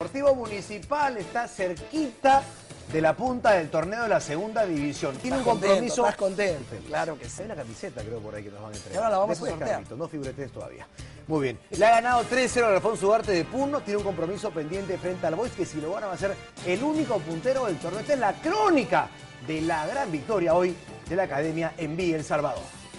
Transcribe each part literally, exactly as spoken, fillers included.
Deportivo Municipal está cerquita de la punta del torneo de la segunda división. Tiene un compromiso. Estás contento, claro que sí. Hay una camiseta, creo, por ahí que nos van a entregar. Ahora la vamos Después a sortear. Carlito, no figuretes todavía. Muy bien. Le ha ganado tres cero al Alfonso Ugarte de Puno. Tiene un compromiso pendiente frente al Boys, que si lo ganan va a ser el único puntero del torneo. Esta es la crónica de la gran victoria hoy de la Academia en Villa El Salvador.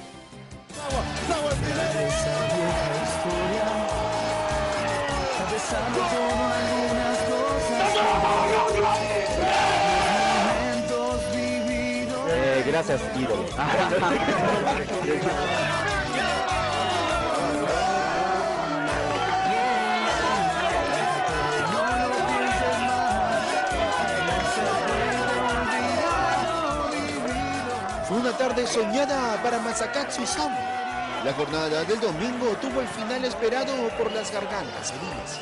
Eh, gracias, ídolo. Fue una tarde soñada para Masakatsu Sawa. La jornada del domingo tuvo el final esperado por las gargantas heridas.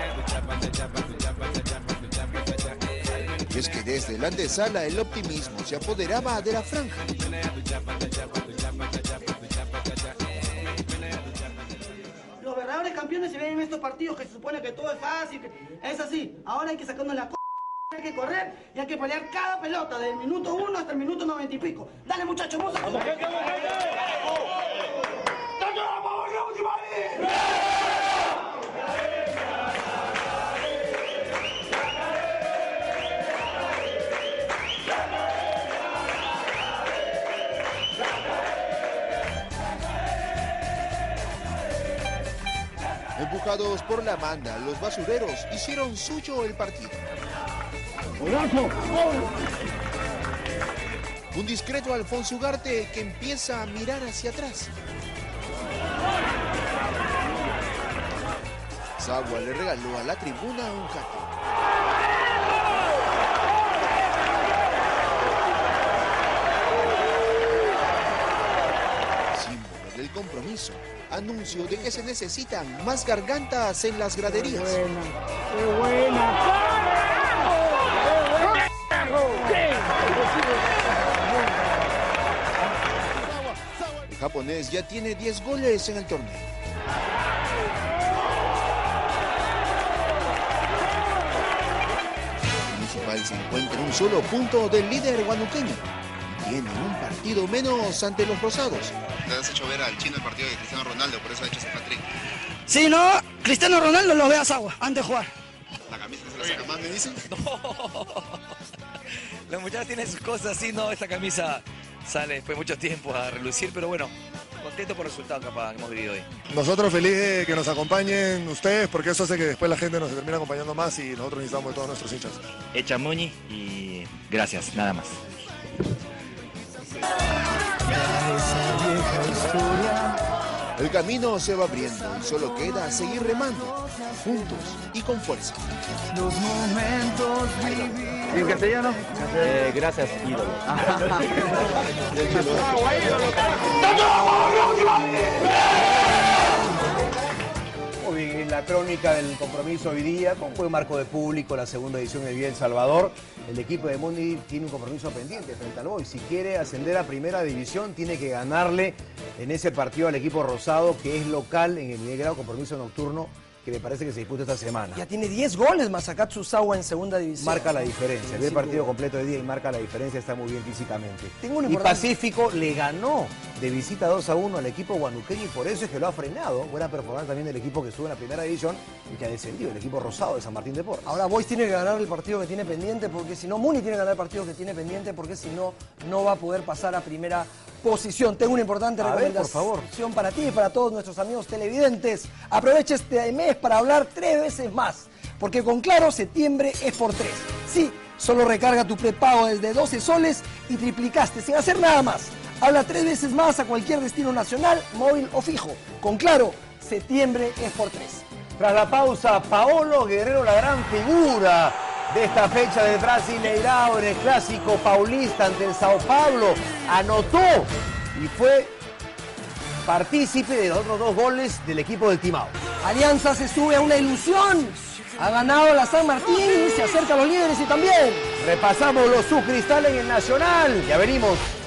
Y es que desde la antesala el optimismo se apoderaba de la franja. Los verdaderos campeones se ven en estos partidos que se supone que todo es fácil, que es así. Ahora hay que sacarnos la c***, hay que correr y hay que pelear cada pelota, del minuto uno hasta el minuto noventa y pico. Dale, muchachos, vamos a... Empujados por la banda, los basureros hicieron suyo el partido. Un discreto Alfonso Ugarte que empieza a mirar hacia atrás. Sawa le regaló a la tribuna un jaque. Símbolo del compromiso, anuncio de que se necesitan más gargantas en las graderías. ¡Qué buena! ¡Qué buena! El japonés ya tiene diez goles en el torneo. Municipal se encuentra un solo punto del líder huanuqueño y tiene un partido menos ante los rosados. Te has hecho ver al chino el partido de Cristiano Ronaldo, por eso ha hecho ese hat-trick. Si no, Cristiano Ronaldo lo ve a Sawa antes de jugar. La camisa se la saca más, me dicen. No. Los muchachos tienen sus cosas así, no, esta camisa sale después de mucho tiempo a relucir, pero bueno, contento por el resultado capaz que hemos vivido hoy. Nosotros felices de que nos acompañen ustedes, porque eso hace que después la gente nos termine acompañando más y nosotros necesitamos de todos nuestros hinchas. Echa Muñi y gracias, nada más. El camino se va abriendo y solo queda seguir remando, juntos y con fuerza. ¿En castellano? Eh, gracias, ídolo. Muy bien, en la crónica del compromiso hoy día, con buen marco de público, la segunda edición de Villa El Salvador, el equipo de Mundi tiene un compromiso pendiente frente al Boys. Si quiere ascender a primera división, tiene que ganarle en ese partido al equipo rosado, que es local en el nivel grado, compromiso nocturno, que me parece que se disputa esta semana. Ya tiene diez goles Masakatsu Sawa en segunda división. Marca la diferencia. Ve el Sin partido duda. completo de día y marca la diferencia, está muy bien físicamente. Tengo una Y importante- Pacífico le ganó de visita dos a uno al equipo guanuqueño y por eso es que lo ha frenado. Buena performance también del equipo que sube en la primera división y que ha descendido, el equipo rosado de San Martín de Porres. Ahora Boys tiene que ganar el partido que tiene pendiente, porque si no, Muni tiene que ganar el partido que tiene pendiente, porque si no, no va a poder pasar a primera posición. Tengo una importante A ver, recomendación por favor. para ti y para todos nuestros amigos televidentes. Aprovecha este mes para hablar tres veces más, porque con Claro, septiembre es por tres. Sí, solo recarga tu prepago desde doce soles y triplicaste sin hacer nada más. Habla tres veces más a cualquier destino nacional, móvil o fijo. Con Claro, septiembre es por tres. Tras la pausa, Paolo Guerrero, la gran figura de esta fecha del Brasileirao en el Clásico Paulista ante el Sao Paulo, anotó y fue partícipe de los otros dos goles del equipo del Timao. Alianza se sube a una ilusión. Ha ganado la San Martín y se acerca a los líderes y también. Repasamos los subcristales en el Nacional. Ya venimos.